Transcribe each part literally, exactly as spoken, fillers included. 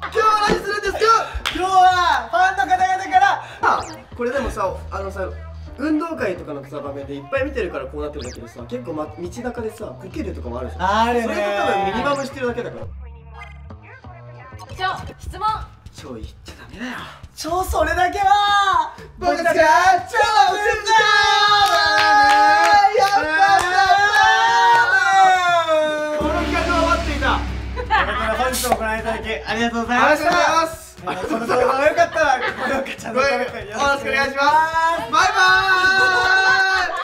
今日は何するんですか？ 今日はファンの方々からあ、これでもさ、あのさ、運動会とかのさ場面でいっぱい見てるからこうなってるんだけどさ、結構、ま、道中でさ、こけるとかもあるじゃん。 あるね。 それと多分ミニマムしてるだけだから。 ちょ、質問。 超言っちゃダメだよ。 超それだけは僕たちが超運動この企画は待っていた。 ということで本日もご覧いただきありがとうございました。 ありがとうございます。 この動画が良かったら高評価、チャンネル登録よろしくお願いします。 バイバーイ。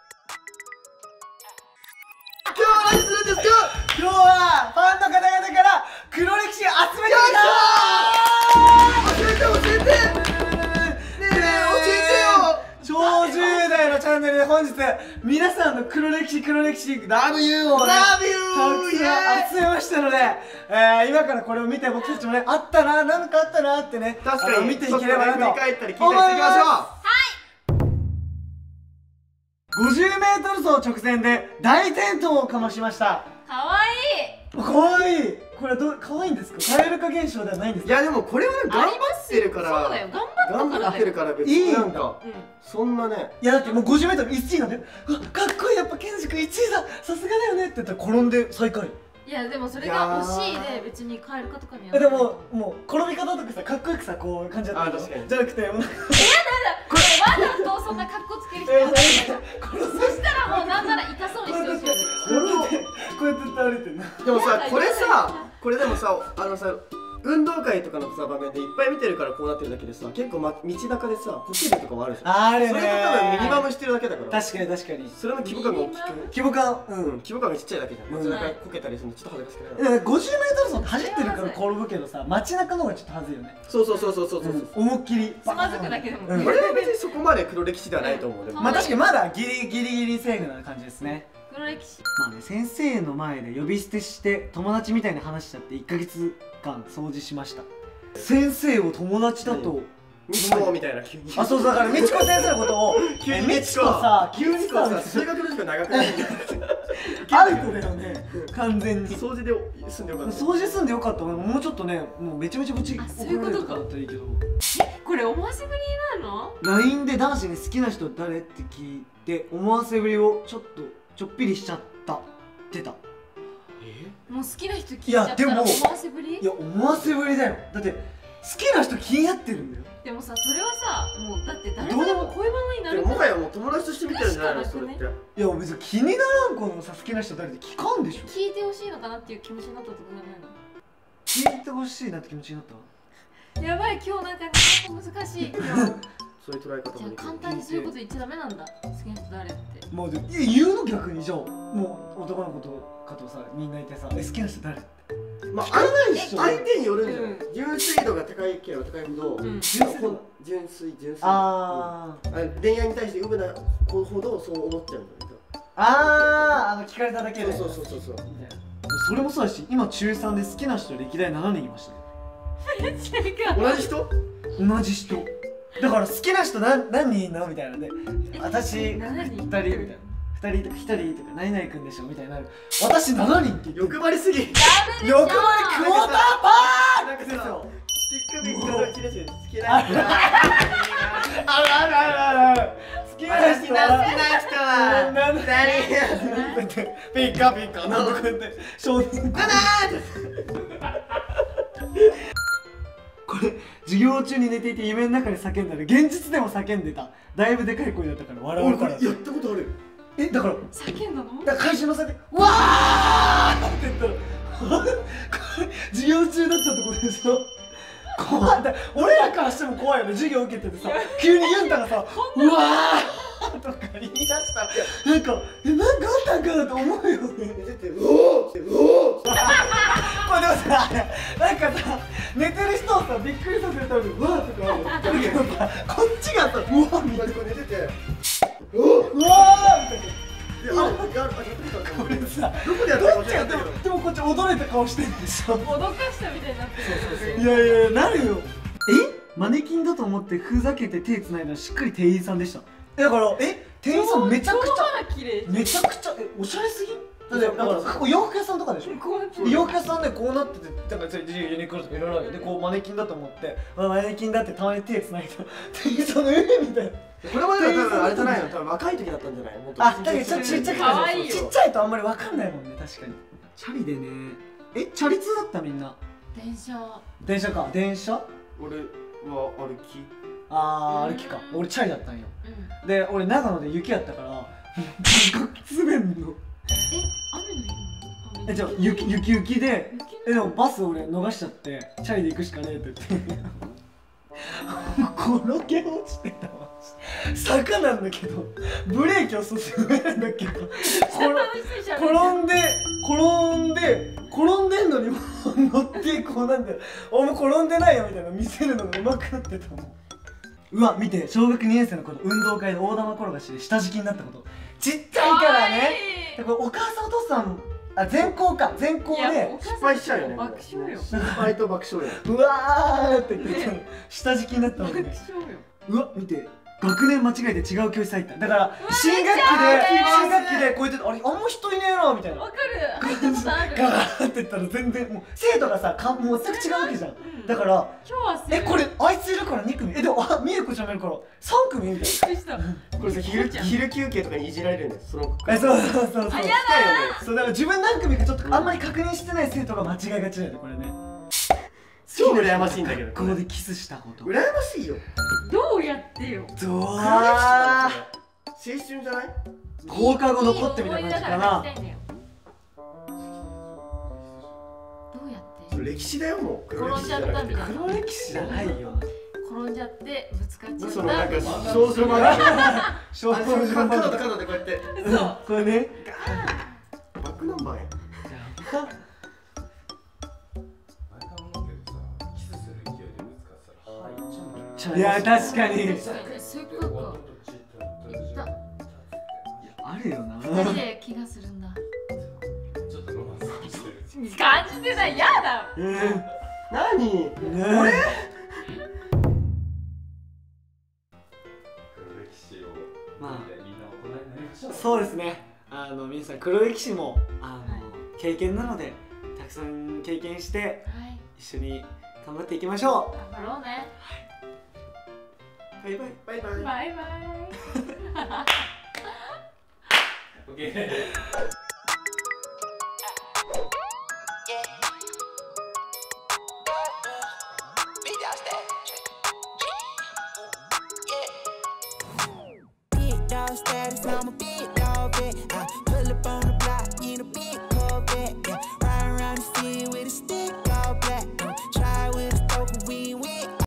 今日は何するんですか？ 今日はファンの方々から黒歴史集めてきた。 教えて教えて。ねえ教えてよ。 超じゅう代のチャンネルで本日皆さんの黒歴史黒歴史ラブユーをねラブユーたくさん集めましたので、えー、今からこれを見て僕たちもね、あったな、なんかあったなってね、 確かに見ていければなと振り返ったり聞いたりしていきましょう。 ごじゅうメートル走直前で大転倒をかましました。 かわいい。 かわいい。これはどう、かわいいんですか？蛙化現象ではないんですか？ いやでもこれはね、頑張ってるからそうだよ、頑張ったからだよ。 頑張ってるから別になんかそんなね。 いやだってもう ごじゅうメートルいちいなんだよ。うわ、かっこいい、やっぱケンジ君いちいだ、さすがだよねって言ったら転んで最下位。 いやでもそれが欲しいで別にカエル化とかにやえでももう転び方とかさ、かっこよくさこう感じだったあ確かにじゃなくて、もうこれわざとそんな格好つける人いないからそしたらもうなんなら痛そうにしてほしいよね。 こうやって歩いてんな。 でもさ、これさ、これでもさ、あのさ、運動会とかのさ場面でいっぱい見てるからこうなってるだけでさ、結構、ま、道中でさ、こけるとかもあるじゃん。 あるね。 それと多分ミニマムしてるだけだから。 確かに確かに。 それの規模感が大きく。 規模感、ううん、規模感がちっちゃいだけじゃん。街中こけたりするのちょっと恥ずかしくない。 ごじゅうメートル走って走ってるから転ぶけどさ、街中の方がちょっと恥ずいよね。 そうそうそうそうそうそう。 思いっきりつまずくだけでも。 これは別にそこまで黒歴史ではないと思う。でもまあ確かにまだギリギリギリセーフな感じですね。 黒歴史。 まあね、先生の前で呼び捨てして友達みたいに話しちゃっていっかげつかん掃除しました。先生を友達だとみちこみたいな急に。 あ、そうそう、だからみちこ先生のことを急にみちこさ、急にさ、 数学の時間長くないアウトだよね、完全に。 掃除で済んでよかった。 掃除済んでよかった。もうちょっとね、もうめちゃめちゃぶちあ、そういうことか。 だったらいいけど。 これ思わせぶりなの？ ライン で男子に好きな人誰って聞いて思わせぶりをちょっとちょっぴりしちゃったってた。 もう好きな人聞いちゃったら思わせぶり？ いや、思わせぶりだよ。だって好きな人気になってるんだよ。 でもさ、それはさ、もうだって誰とでも恋バナになるから。 もはやもう友達として見てるんじゃないのそれって。 いや別に気にならん子のさ、好きな人誰って聞かんでしょ。 聞いてほしいのかなっていう気持ちになったってことじゃないの？ 聞いてほしいなって気持ちになった。 やばい、今日なんか難しい。今日そういう捉え方もじゃあ簡単にそういうこと言っちゃダメなんだ。好きな人誰って。 もうで言うの逆にじゃあもう男の子とかとさ、みんないてさ、え好きな人誰って。 まあ相手によるんじゃない。純粋度が高いければ高いほど純粋純粋純粋。ああ恋愛に対してうぶな子ほどそう思っちゃうんだよ。 ああ、あの聞かれただけで。 そうそうそうそう。 それもそうだし、今中さんで好きな人歴代ななにんいましたね。 同じ人？ 同じ人。だから好きな人何何人いんのみたいなんで、私ふたりみたいな。ふたりとかひとりとか何々くんでしょみたいになる。私しちにんって欲張りすぎ。 欲張りクォーターパーなんかですよ。 ピックピックのうちですよ。好きな人。 あるあるあるある。好きな人は好きな人は何？ ピッカピッカなんとか言って少年だなこれ授業中に寝ていて夢の中で叫んだら現実でも叫んでた。だいぶでかい声だったから笑われたら。 やったことある。 え、だから叫んだの？ だから会社のさでわーって言ったら授業中だったってことでしょ。怖い。だ俺らからしても怖いよね。授業受けててさ、急にユンタがさ「うわー!」とか言い出したらなんか「え、なんかあったんかな?」と思うよね。 出てうおーうおー。 まあでもさ、なんかさ、寝てる人をさびっくりさせるために「うわー」とかある。だけどさ、こっちがさ「うわー」みたいな。 寝ててうわーみたいな。 あ、 これさ、 どこでやったどっちがでもでもこっち驚いた顔してるでしょ。 脅かしたみたいになってる。 いやいやなるよ。え、マネキンだと思ってふざけて手つないだらしっかり店員さんでした。だからえ、店員さんめちゃくちゃ綺麗。 めちゃくちゃえおしゃれすぎん？ だってだから洋服屋さんとかでしょ。洋服屋さんでこうなってて、だからユニクロとかいろいろあるよ。でこうマネキンだと思って、マネキンだってたまに手つないで店員さんの上みたいな。 これまでは多分あれじゃないの、多分若い時だったんじゃない？もっとあ、だけどちょっとちっちゃくてちっちゃいとあんまりわかんないもんね、確かに。チャリでね、え、チャリ通だったみんな。 電車。 電車か、電車？ 俺は歩き。 ああ、歩きか。俺チャリだったんよ。で、俺長野で雪やったから、滑んの。 え、雨の日？ え、じゃあ雪雪雪で、え、でもバス俺逃しちゃって、チャリで行くしかねえって言って。転げ落ちてたわ。坂なんだけどブレーキをそうするんだけど転んで転んで転んでんのにもう乗ってこうなんだよ。お前転んでないよみたいな見せるのが上手くなってたもん。うわ見て、小学にねん生の頃運動会で大玉転がしで下敷きになったこと。ちっちゃいからね。だからお母さんお父さんあ全校か全校で失敗しちゃうよね。 爆笑よ。 失敗と爆笑よ。 うわーって言って下敷きになったもんね。うわ見て、学年間違えて違う教室入った。だから新学期で新学期でこうやってあれあんま人いねえなみたいな。 わかる。入ったことある。 ガーって言ったら全然もう生徒がさかもう全く違うわけじゃん。だから今日はえこれあいついるからに組えでもあみえこちゃんもいるからさん組みたいな。これさ昼昼休憩とかにいじられるんです。そのえそうそうそうそう。 あやだ。 そうだから自分何組かちょっとあんまり確認してない生徒が間違いがちだよねこれね。 超羨ましいんだけど。 ここでキスしたこと。 羨ましいよ。 どうやってよ。 どうあ青春じゃない？ 放課後のコってみたいな感じかな。 どうやって？ 歴史だよもう。 転んじゃったみたいな。 黒歴史じゃないよ。 転んじゃってぶつかっちゃった。 そのなんか少女漫画。少女漫画。角と角でこうやって。 そう。 これね。 バックナンバーや。 いや確かに。 そういうことか。 あるよな。 二人で気がするんだ。ちょっとロマンス感じてる。感じてない。やだ。 ええ。 何？ 俺？まあそうですね。あの皆さん黒歴史もあの経験なのでたくさん経験して一緒に頑張っていきましょう。頑張ろうね。 バイバイバイバイバイバイ。 オッケー。Status, I'm a